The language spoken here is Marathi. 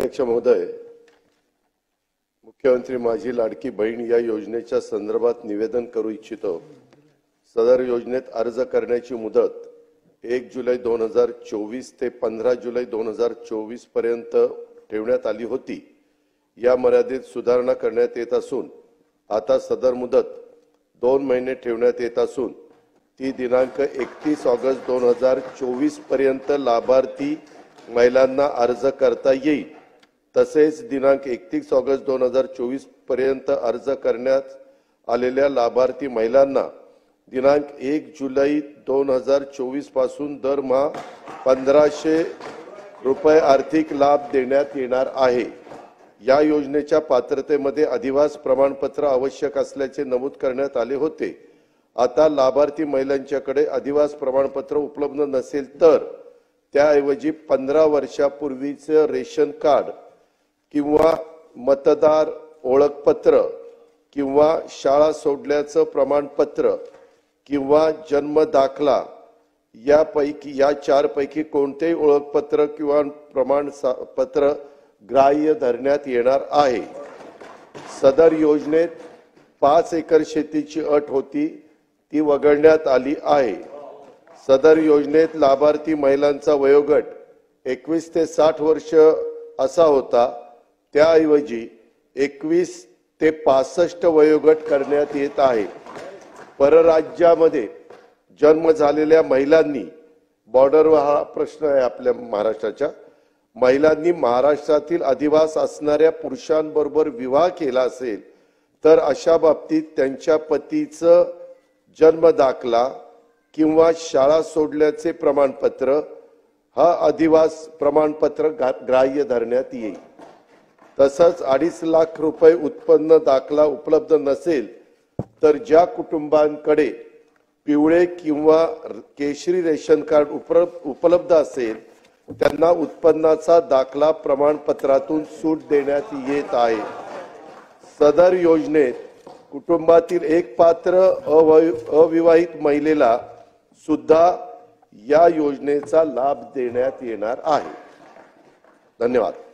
अध्यक्ष महोदय, मुख्यमंत्री माझी लाडकी बहीण या योजनेच्या संदर्भात निवेदन करू इच्छितो। सदर योजनेत अर्ज करण्याची मुदत 1 जुलै 2024 ते 15 जुलै 2024 पर्यंत ठेवण्यात आली होती। या मर्यादेत सुधारणा करण्यात येत असून आता सदर मुदत 2 महिने ठेवण्यात येत असून ती दिनांक 31 ऑगस्ट 2024 पर्यंत लाभार्थी महिलांना अर्ज करता येईल। तसेच दिनांक 31 ऑगस्ट 2024 पर्यंत अर्ज करण्यात आलेल्या लाभार्थी महिलांना दिनांक 1 जुलै 2024 पासून दरमहा 1500 रुपये आर्थिक लाभ देण्यात येणार आहे। या योजनेच्या पात्रतेमध्ये अधिवास प्रमाणपत्र आवश्यक असल्याचे नमूद करण्यात आले होते। आता लाभार्थी महिलांच्याकडे अधिवास प्रमाणपत्र उपलब्ध नसेल तर त्याऐवजी 15 वर्षापूर्वीचे रेशन कार्ड किंवा मतदार ओळखपत्र किंवा शाळा सोडल्याचं प्रमाणपत्र किंवा जन्म दाखला या 4 पैकी कोणतेही ओळखपत्र किंवा प्रमाणपत्र ग्राह्य धरण्यात येणार आहे। सदर योजनेत 5 एकर शेतीची अट होती ती वगळण्यात आली आहे। सदर योजनेत लाभार्थी महिलांचा वयोगट 21 ते 60 वर्ष असा होता, त्याऐवजी 21 ते 65 वयोगट करण्यात येत आहे। परराज्यामध्ये जन्म झालेल्या महिलांनी बॉर्डरवर हा प्रश्न आहे आपल्या महाराष्ट्राच्या महिलांनी महाराष्ट्रातील अधिवास असणाऱ्या पुरुषांबरोबर विवाह केला असेल तर अशा बाबतीत त्यांच्या पतीचं जन्म दाखला किंवा शाळा सोडल्याचे प्रमाणपत्र हा अधिवास प्रमाणपत्र ग्राह्य धरण्यात येईल। तसंच 2.5 लाख रुपये उत्पन्न दाखला उपलब्ध नसेल तर ज्या कुटुंबांकडे पिवळे किंवा केशरी रेशन कार्ड उपलब्ध असेल त्यांना उत्पन्नाचा दाखला प्रमाणपत्रातून सूट देण्यात येत आहे। सदर योजनेत कुटुंबातील एक पात्र अविवाहित महिलेला सुद्धा या योजनेचा लाभ देण्यात येणार आहे। धन्यवाद।